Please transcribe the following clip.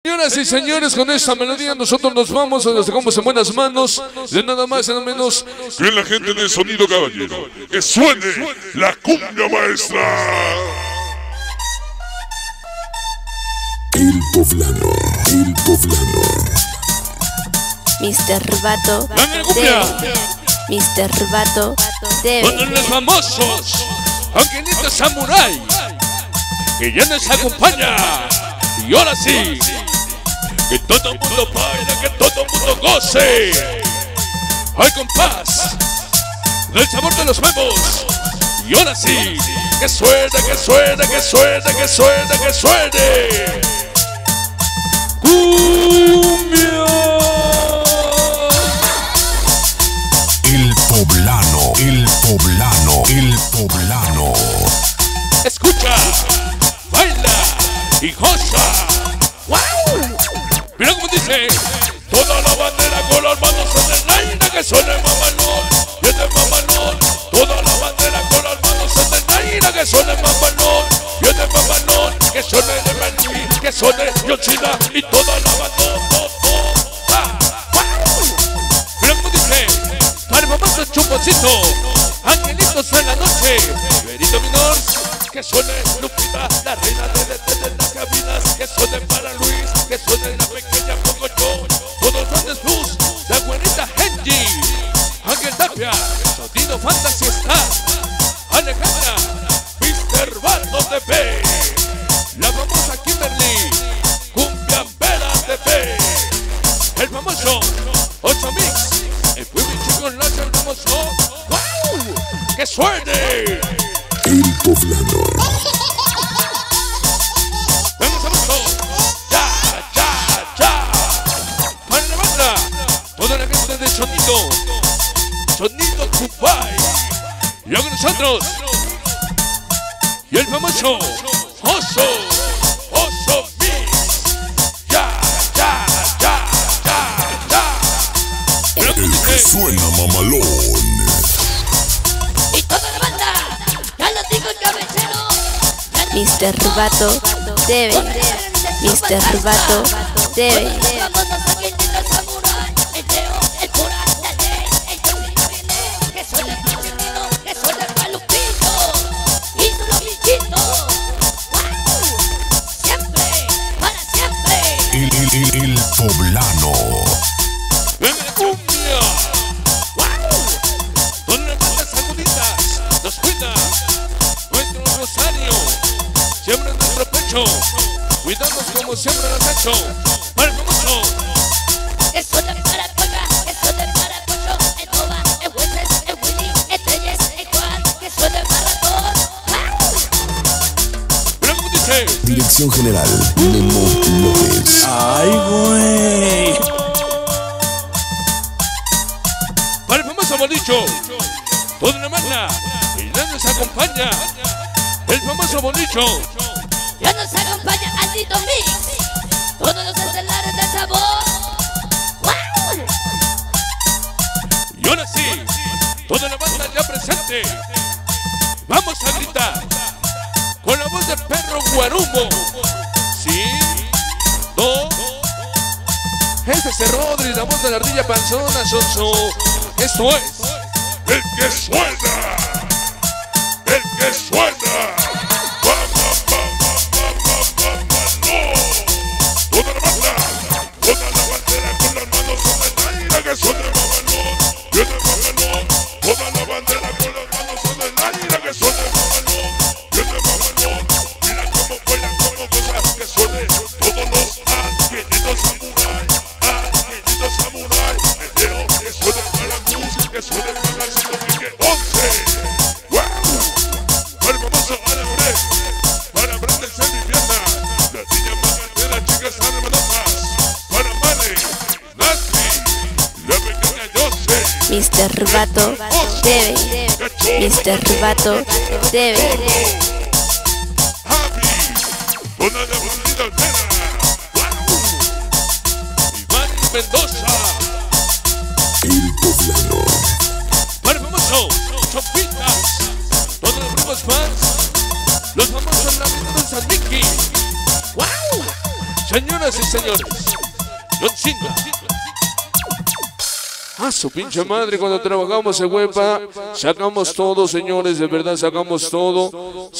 Señoras y señores, con esta melodía nosotros nos vamos, nos dejamos en buenas manos de nada más y nada menos que la gente de Sonido Caballero. Que suene la cumbia maestra. El poblano, el poblano. Mr. Vato ¡Dame cumbia! Mr. Vato Con los famosos Angelito Samurai, que ya nos acompaña. Y ahora sí, que todo el mundo baile, que todo el mundo goce. Ay, compás del sabor de los huevos. Y ahora sí, que suene, que suene, que suene, que suene, que suene. ¡Cumbia! El poblano, el poblano, el poblano. Escucha, baila y goza. ¡Wow! Mira cómo dice: toda la bandera con las manos en el aire, que suene mamalón, y este mamalón. Toda la bandera con las manos en el aire, que suene mamalón, y este mamalón. Que suene de Benny, que suene Yoshida y toda la bandera. Mira cómo dice: para el famoso chuponcito, angelitos en la noche, Benito Minor. Que suene Lupita, la reina de las cabinas. Que suene para Luis, que suene la pequeña Pocochón. Todos grandes plus, la buenita Genji, Ángel Tapia, Sonido Fantasy Star, Alejandra, Mr. Vato TV, la famosa Kimberly, Cumbia Vera TV, el famoso 8 Mix, el Pueblo Chico Lacho, el famoso. ¡Wow! ¡Que suene! El poblano. ¡Vamos a verlo! ¡Ya, ya, ya! ¡Para la banda! Toda la gente de Sonido Dubai. Y con nosotros. Y el famoso Oso Mix. ¡Ya, ya, ya, ya, ya! El que suena mamalón. Y toda la banda, ya lo digo el cabecero. Mr. Vato TV. Mr. Vato TV. Vamos a seguir los samurai. El Teo, el Pura, la ley, el Johnny viene. Que suene el Marcelino, que suene el Palupito. Y su loquito. Siempre, para siempre. El poblano. ¡Venga la cumbia! ¡Wow! Con las bandas sacudidas nos cuida nuestro rosario. Siembra en nuestro pecho. Cuidamos como siempre lo has hecho. Para el famoso. Que suene para Cueva, que suene para Pocho. El Toba, el Hueses, el Willy, el Telles, el Juan. Que suene para todos. Mira cómo dice: Dirección General Memo López. ¡Ay, güey! para el famoso bolicho. Toda la mala. Y ya nos acompaña. El famoso bolicho. Ya nos acompaña Andito Mix. Todos los estelares del sabor. ¡Wow! Y ahora sí, toda la banda ya presente. Vamos a gritar con la voz de Perro Guarumo. Sí, dos. FC Rodri, la voz de la ardilla panzona, Sonso. Esto es El que suena. El que suena. Vamos, vamos, vamos, vamos, no. Toda la banda, toda la bandera con las manos en el aire, que suene mamalón. Viene mamalón. Toda la bandera con las manos en el aire, que suene mamalón. Viene mamalón. Mira cómo bailan, cómo gozan, que suene todos los angelitos samurai. Angelitos samurai. El Teo, que suene para la cruz, que suene para la 111. ¡Wow! Para el famoso Alabré, para Brandon Sandy Pierna, la niña mamalera, chicas hermanosas, para Mane, Nasty, la pequeña Jose, Mr. Vato TV. Mr. Vato TV. Javi, una de bandida altera. ¡Wow! Iván Mendoza. El poblano. Para el famoso Chopitas. Todos los grupos fans. Los famosos navideños San Mickey. ¡Wow! Señoras Señoras y señores, John Cena. A su pinche madre, cuando trabajamos en Huepa, sacamos todo, señores, de verdad sacamos todo.